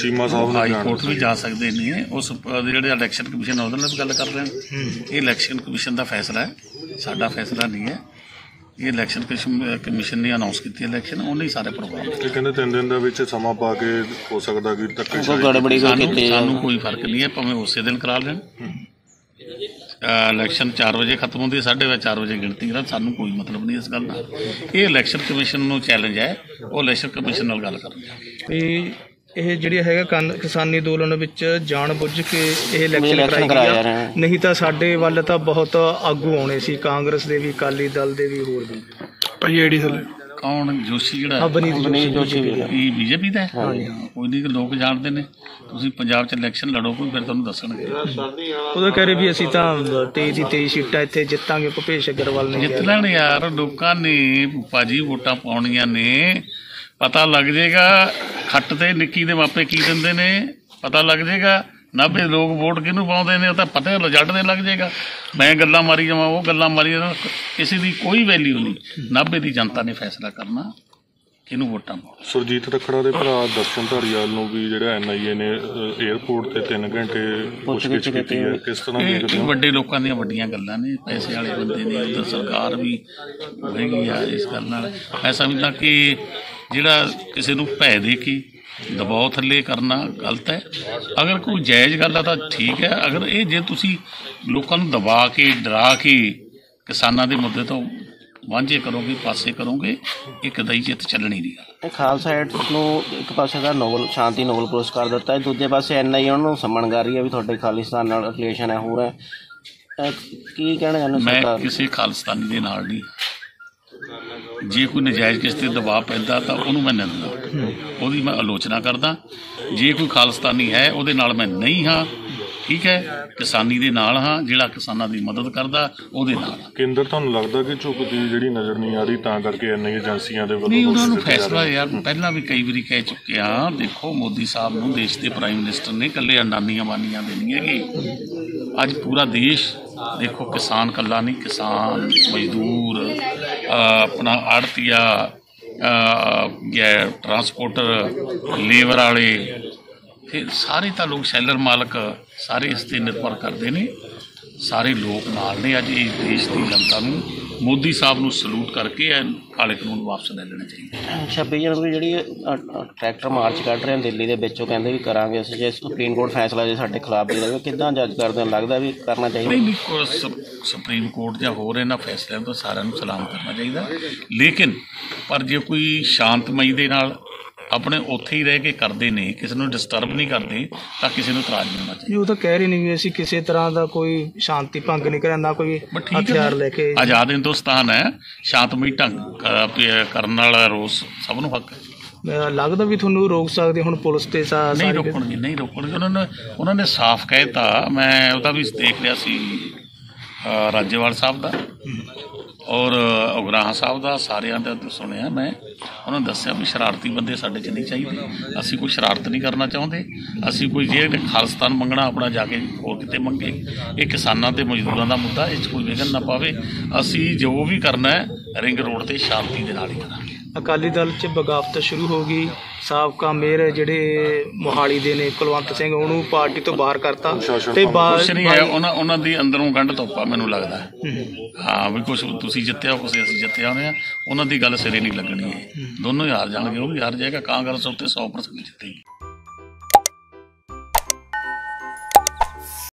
चीमा साहब high court भी जा सकते ने। उस जो इलैक्शन कमीशन है उहदे नाल भी गल कर रहे हैं। ये इलैक्शन कमीशन का फैसला है, साडा फैसला नहीं है। ये इलैक्शन कमीशन ने अनाउंस की इलैक्शन, उन्हें सारे प्रोग्राम कहते 3 दिन ਦੇ ਵਿੱਚ ਸਮਾਂ ਪਾ ਕੇ हो सकता कि गड़बड़ी सानू कोई फर्क नहीं है, भावें उस दिन करा लें। इलैक्शन 4 वजे खत्म होंदी, 4:30 वजे गिणती करा, सानू कोई मतलब नहीं इस गल का। ये इलैक्शन कमीशन नूं चैलेंज है, वो इलैक्शन कमीशन नाल गल करन। ਇਹ ਜਿਹੜੀ ਹੈਗਾ ਕਿਸਾਨੀ ਅੰਦੋਲਨ ਵਿੱਚ ਜਾਣ ਬੁੱਝ ਕੇ ਇਹ ਇਲੈਕਸ਼ਨ ਕਰਾਇਆ ਨਹੀਂ ਤਾਂ ਸਾਡੇ ਵੱਲ ਤਾਂ ਬਹੁਤ ਆਗੂ ਆਉਣੇ ਸੀ, ਕਾਂਗਰਸ ਦੇ ਵੀ, ਅਕਾਲੀ ਦਲ ਦੇ ਵੀ, ਹੋਰ ਵੀ। ਭਾਈ ਆਈਡੀ ਥੱਲੇ ਕੌਣ ਜੋਸ਼ੀ ਜਿਹੜਾ ਬਨੀਤ ਜੋਸ਼ੀ ਇਹ ਬੀਜੇਪੀ ਦਾ ਕੋਈ ਨਹੀਂ, ਲੋਕ ਜਾਣਦੇ ਨੇ। ਤੁਸੀਂ ਪੰਜਾਬ 'ਚ ਇਲੈਕਸ਼ਨ ਲੜੋ ਕੋਈ, ਫਿਰ ਤੁਹਾਨੂੰ ਦੱਸਣਗੇ। ਉਹਦਾ ਕਹਿ ਰਹੇ ਵੀ ਅਸੀਂ ਤਾਂ 23 ਦੀ 23 ਸੀਟਾਂ ਇੱਥੇ ਜਿੱਤਾਂਗੇ, ਭੁਪੇਸ਼ ਅਗਰਵਾਲ ਨੇ ਜਿੱਤ ਲੈਣ ਯਾਰ। ਲੋਕਾਂ ਨੇ ਭਾਜੀ ਵੋਟਾਂ ਪਾਉਣੀਆਂ ਨੇ, ਪਤਾ ਲੱਗ ਜਾਏਗਾ ਖੱਟ ਤੇ ਨਿੱਕੀ ਦੇ ਮਾਪੇ ਕੀ ਦਿੰਦੇ ਨੇ, ਪਤਾ ਲੱਗ ਜਾਏਗਾ। ਨਾਭੇ ਲੋਕ ਵੋਟ ਕਿਹਨੂੰ ਪਾਉਂਦੇ ਨੇ ਉਹ ਤਾਂ ਪਤਾ ਰਿਜ਼ਲਟ ਦੇ ਲੱਗ ਜਾਏਗਾ। ਮੈਂ ਗੱਲਾਂ ਮਾਰੀ ਜਾਵਾਂ, ਉਹ ਗੱਲਾਂ ਮਾਰੀ ਜਾਵਾਂ, ਕਿਸੇ ਦੀ ਕੋਈ ਵੈਲਿਊ ਨਹੀਂ। ਨਾਭੇ ਦੀ ਜਨਤਾ ਨੇ ਫੈਸਲਾ ਕਰਨਾ ਕਿਹਨੂੰ ਵੋਟਾਂ ਪਾਉਣਾ। ਸੁਰਜੀਤ ਰੱਖੜਾ ਦੇ ਭਰਾ ਦਰਸ਼ਨ ਧਾਰੀਵਾਲ ਨੂੰ ਵੀ ਜਿਹੜਾ NIA ਨੇ ਏਅਰਪੋਰਟ ਤੇ 3 ਘੰਟੇ ਪੁੱਛਗਿੱਛ ਕੀਤੀ ਹੈ, ਕਿਸ ਤਰ੍ਹਾਂ ਦੇਖਦੇ ਹੋ? ਵੱਡੇ ਲੋਕਾਂ ਦੀਆਂ ਵੱਡੀਆਂ ਗੱਲਾਂ ਨੇ, ਪੈਸੇ ਵਾਲੇ ਬੰਦੇ ਨੇ, ਉੱਧਰ ਸਰਕਾਰ ਵੀ ਹੈਗੀ ਆ। ਇਸ ਗੱਲ ਨਾਲ ਮੈਂ ਸਮਝਦਾ ਕਿ ਜਿਹੜਾ ਕਿਸੇ ਨੂੰ ਭੈ ਦੇ ਕੇ ਦਬਾਅ ਥੱਲੇ ਕਰਨਾ ਗਲਤ ਹੈ। ਅਗਰ ਕੋਈ ਜਾਇਜ਼ ਗੱਲ ਆ ਤਾਂ ਠੀਕ ਹੈ। ਅਗਰ ਇਹ ਜੇ ਤੁਸੀਂ ਲੋਕਾਂ ਨੂੰ ਦਬਾ ਕੇ ਡਰਾ ਕੇ ਕਿਸਾਨਾਂ ਦੇ ਮੁੱਦੇ ਤੋਂ ਵਾਂਝੇ ਕਰੋਗੇ, ਪਾਸੇ ਕਰੋਗੇ, ਇਹ ਕਦੇ ਜਿੱਤ ਚੱਲਣੀ ਨਹੀਂ। ਇਹ ਖਾਲਸਾ ਏਡ ਨੂੰ ਇੱਕ ਪਾਸੇ ਦਾ ਨੋਬਲ ਸ਼ਾਂਤੀ ਨੋਬਲ ਪੁਰਸਕਾਰ ਦਿੱਤਾ ਹੈ, ਦੂਜੇ ਪਾਸੇ NIA ਉਹਨਾਂ ਨੂੰ ਸੰਮਣ ਕਰ ਰਹੀ ਹੈ ਵੀ ਤੁਹਾਡੇ ਖਾਲਿਸਤਾਨ ਨਾਲ ਰਿਲੇਸ਼ਨ ਹੈ, ਹੋਰ ਹੈ। ਕੀ ਕਹਿਣਾ ਚਾਹੁੰਦੇ? ਮੈਂ ਕਿਸੇ ਖਾਲਿਸਤਾਨੀ ਦੇ ਨਾਲ ਨਹੀਂ। ਜੇ ਕੋਈ ਨਜਾਇਜ਼ ਕਿਸੇ 'ਤੇ ਦਬਾਅ ਪੈਂਦਾ ਤਾਂ ਉਹਨੂੰ ਮੈਂ ਨਿੰਦਦਾ, ਉਹਦੀ ਮੈਂ ਆਲੋਚਨਾ ਕਰਦਾ। ਜੇ ਕੋਈ ਖਾਲਿਸਤਾਨੀ ਹੈ ਉਹਦੇ ਨਾਲ ਮੈਂ ਨਹੀਂ ਹਾਂ, ਠੀਕ ਹੈ। ਕਿਸਾਨੀ ਦੇ ਨਾਲ ਹਾਂ, ਜਿਹੜਾ ਕਿਸਾਨਾਂ ਦੀ ਮਦਦ ਕਰਦਾ ਉਹਦੇ ਨਾਲ। ਕੇਂਦਰ ਤੁਹਾਨੂੰ ਲੱਗਦਾ ਕਿ ਝੁਕਦੀ ਜਿਹੜੀ ਨਜ਼ਰ ਨਹੀਂ ਆ ਰਹੀ ਤਾਂ ਕਰਕੇ NIA ਏਜੰਸੀਆਂ ਦੇ ਵੱਲੋਂ ਨਹੀਂ, ਉਹਨਾਂ ਨੂੰ ਫੈਸਲਾ ਯਾਰ ਪਹਿਲਾਂ ਵੀ ਕਈ ਵਾਰੀ ਕਹਿ ਚੁੱਕੇ ਹਾਂ। ਦੇਖੋ ਮੋਦੀ ਸਾਹਿਬ ਨੂੰ ਦੇਸ਼ ਦੇ ਪ੍ਰਾਈਮ ਮਿਨਿਸਟਰ ਨੇ, ਇਕੱਲੇ ਅੰਡਾਨੀਆਂ ਬਾਨੀਆਂ ਦੇ ਨਹੀਂ ਹੈਗੇ। ਅੱਜ ਪੂਰਾ ਦੇਸ਼ ਦੇਖੋ, ਕਿਸਾਨ ਇਕੱਲਾ ਨਹੀਂ, ਕਿਸਾਨ, ਮਜ਼ਦੂਰ, ਆਪਣਾ ਆੜਤੀਆ, ਟਰਾਂਸਪੋਰਟਰ, ਲੇਬਰ ਵਾਲੇ, ਫਿਰ ਸਾਰੇ ਤਾਂ ਲੋਕ, ਸ਼ੈਲਰ ਮਾਲਕ, ਸਾਰੇ ਇਸ 'ਤੇ ਨਿਰਭਰ ਕਰਦੇ ਨੇ। ਸਾਰੇ ਲੋਕ ਨਾਲ ਨੇ। ਅੱਜ ਇਸ ਦੇਸ਼ ਦੀ ਜਨਤਾ ਨੂੰ ਮੋਦੀ ਸਾਹਿਬ ਨੂੰ ਸਲੂਟ ਕਰਕੇ ਕਾਲੇ ਕਾਨੂੰਨ ਵਾਪਸ ਲੈ ਲੈਣੇ ਚਾਹੀਦੇ। 26 ਜਨਵਰੀ ਜਿਹੜੀ ਟਰੈਕਟਰ ਮਾਰਚ ਕੱਢ ਰਹੇ ਦਿੱਲੀ ਦੇ ਵਿੱਚ, ਉਹ ਕਹਿੰਦੇ ਵੀ ਕਰਾਂਗੇ ਅਸੀਂ ਜੇ ਸੁਪਰੀਮ ਕੋਰਟ ਫੈਸਲਾ ਜੇ ਸਾਡੇ ਖਿਲਾਫ ਵੀ ਲਵੇ, ਕਿੱਦਾਂ ਜੱਜ ਕਰਦੇ ਹੋ? ਲੱਗਦਾ ਵੀ ਕਰਨਾ ਚਾਹੀਦਾ? ਨਹੀਂ, ਸੁਪਰੀਮ ਕੋਰਟ ਜਾਂ ਹੋਰ ਇਹਨਾਂ ਫੈਸਲਿਆਂ ਤੋਂ ਸਾਰਿਆਂ ਨੂੰ ਸਲਾਮ ਕਰਨਾ ਚਾਹੀਦਾ। ਲੇਕਿਨ ਪਰ ਜੇ ਕੋਈ ਸ਼ਾਂਤਮਈ ਦੇ ਨਾਲ ਆਪਣੇ ਉੱਥੇ ਹੀ ਰਹਿ ਕੇ ਕਰਦੇ ਨੇ, ਕਿਸੇ ਨੂੰ ਡਿਸਟਰਬ ਨਹੀਂ ਕਰਦੇ, ਤਾਂ ਕਿਸੇ ਨੂੰ ਇਤਰਾਜ਼ ਨਹੀਂ ਹੋਣਾ ਚਾਹੀਦਾ। ਉਹ ਤਾਂ ਕਹਿ ਰਹੇ ਨਹੀਂ ਵੀ ਅਸੀਂ ਕਿਸੇ ਤਰ੍ਹਾਂ ਦਾ ਕੋਈ ਸ਼ਾਂਤੀ ਭੰਗ ਨਹੀਂ ਕਰਿਆ, ਨਾ ਕੋਈ ਹਥਿਆਰ ਲੈ ਕੇ। ਆਜ਼ਾਦ ਹਿੰਦੁਸਤਾਨ ਹੈ, ਸ਼ਾਂਤਮਈ ਢੰਗ ਕਰਨ ਵਾਲਾ ਰੋਸ ਸਭ ਨੂੰ ਹੱਕ ਹੈ। ਲੱਗਦਾ ਵੀ ਤੁਹਾਨੂੰ ਰੋਕ ਸਕਦੇ ਹੁਣ ਪੁਲਿਸ ਤੇ? ਨਹੀਂ ਰੋਕਣਗੇ, ਨਹੀਂ ਰੋਕਣਗੇ। ਉਹਨਾਂ ਨੇ ਸਾਫ਼ ਕਹਿ ਦਿੱਤਾ। ਮੈਂ ਉਹਦਾ ਵੀ ਦੇਖ ਲਿਆ ਸੀ, ਰਾਜੇਵਾਲ ਸਾਹਿਬ ਦਾ ਔਰ ਉਗਰਾਹਾਂ ਸਾਹਿਬ ਦਾ, ਸਾਰਿਆਂ ਦਾ ਸੁਣਿਆ ਮੈਂ। ਉਹਨਾਂ ਨੇ ਦੱਸਿਆ ਵੀ ਸ਼ਰਾਰਤੀ ਬੰਦੇ ਸਾਡੇ 'ਚ ਨਹੀਂ ਚਾਹੀਦੇ। ਅਸੀਂ ਕੋਈ ਸ਼ਰਾਰਤ ਨਹੀਂ ਕਰਨਾ ਚਾਹੁੰਦੇ। ਅਸੀਂ ਕੋਈ ਜੇ ਖਾਲਿਸਤਾਨ ਮੰਗਣਾ ਆਪਣਾ ਜਾ ਕੇ ਹੋਰ ਕਿਤੇ ਮੰਗੇ। ਇਹ ਕਿਸਾਨਾਂ ਤੇ ਮਜ਼ਦੂਰਾਂ ਦਾ ਮੁੱਦਾ, ਇਹ 'ਚ ਕੋਈ ਵਿਘਨ ਨਾ ਪਾਵੇ। ਅਸੀਂ ਜੋ ਵੀ ਕਰਨਾ ਹੈ ਰਿੰਗ ਰੋਡ 'ਤੇ ਸ਼ਾਂਤੀ ਦੇ ਨਾਲ ਹੀ ਕਰਾਂਗੇ। ਅਕਾਲੀ ਦਲ 'ਚ ਬਗਾਵਤ ਸ਼ੁਰੂ ਹੋ ਗਈ। ਸਾਬਕਾ ਮੇਅਰ ਜਿਹੜੇ ਮੋਹਾਲੀ ਦੇ ਨੇ ਕੁਲਵੰਤ ਸਿੰਘ, ਉਹਨੂੰ ਪਾਰਟੀ ਤੋਂ ਬਾਹਰ ਕਰਤਾ ਤੇ ਕੁਛ ਨਹੀਂ ਹੈ। ਉਹਨਾਂ ਦੀ ਅੰਦਰੋਂ ਗੰਢ ਧੋਪਾ ਮੈਨੂੰ ਲੱਗਦਾ। ਹਾਂ ਵੀ ਕੁਛ ਤੁਸੀਂ ਜਿੱਤਿਆ, ਕੁਛ ਅਸੀਂ ਜਿੱਤਿਆ ਹੋਏ ਹਾਂ। ਉਹਨਾਂ ਦੀ ਗੱਲ ਸਿਰੇ ਨਹੀਂ ਲੱਗਣੀ ਹੈ। ਦੋਨੋਂ ਹੀ ਹਾਰ ਜਾਣਗੇ। ਉਹ ਵੀ ਹਾਰ ਜਾਏਗਾ, ਕਾਂਗਰਸ ਉੱਤੇ 100% ਜਿੱਤੇਗੀ।